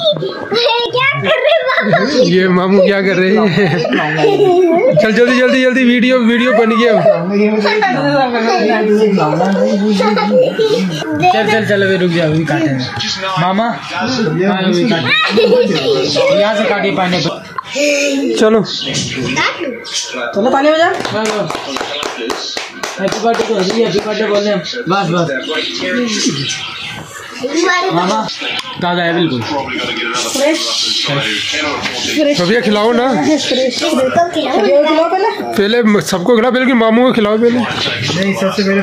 क्या कर रहे मामू? ये मामू क्या कर रहे हैं? चल जल्दी जल्दी जल्दी वीडियो बन गया। चल चल चल अभी रुक जा, अभी काटेंगे मामा, यहाँ से काटिए पानी। चलो चलो पानी में जा। हैप्पी बर्थडे को हैप्पी बर्थडे बोलने बस बस। मामा ताजा है बिल्कुल। भैया खिलाओ ना, पहले सबको खिलाओ, पहले मामू को खिलाओ पहले। नहीं सबसे पहले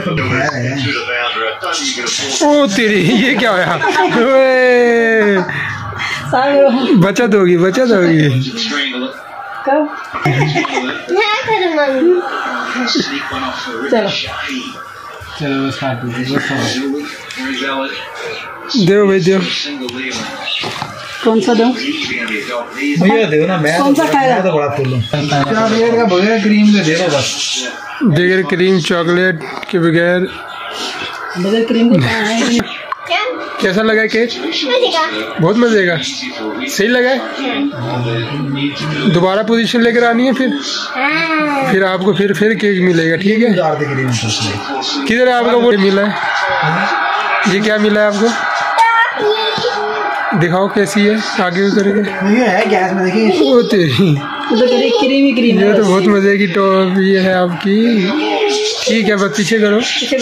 ओ तेरी ये क्या होया? बचत होगी बचत होगी। चलो चलो बस काट दीजिए, दो भाई दो। कौन सा दो भैया दे ना, मैं कौन सा खाएगा? तो बड़ा फूल चॉकलेट का बगैर क्रीम के दे दो बस। बगैर क्रीम चॉकलेट के बगैर क्रीम के कैसा लगा केक? बहुत मजे का, सही लगा है। दोबारा पोजीशन लेकर आनी है फिर आपको फिर केक मिलेगा, ठीक है? किधर है आपका वो मिला है? ये क्या मिला है आपको? दिखाओ कैसी है, आगे करके। ये है गैस में देखिए। ओ तेरी क्रीम ये तो बहुत मजे की टॉप ये है आपकी। ठीक है बस पीछे करो।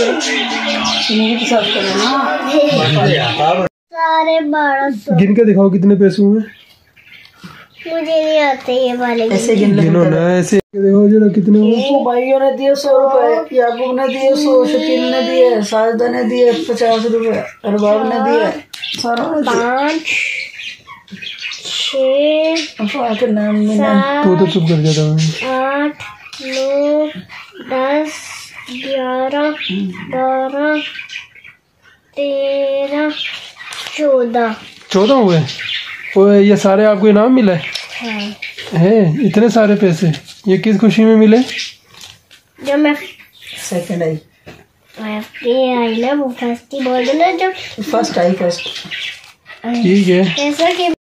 सारे 1200। गिन के दिखाओ कितने पैसे हुए। मुझे नहीं आते ये वाले। ऐसे गिनो ना, ऐसे देखो जरा कितने हुए। भाइयों ने दिए 100 रुपए, याकूब ने दिए 100, शकील ने दिए, साजिदा ने दिए 50 रुपए, अरबाब ने दिए 5 6 7 तो चुप कर जाता हूँ। 8 9 10 11 12 13 14 हुए। ओए ये सारे आपको इनाम मिला है? हाँ। है इतने सारे पैसे, ये किस खुशी में मिले? जब मैं सेकंड आई आई ना, वो फर्स्ट ही बोल दो ना, जब फर्स्ट आई ठीक है। ऐसा कि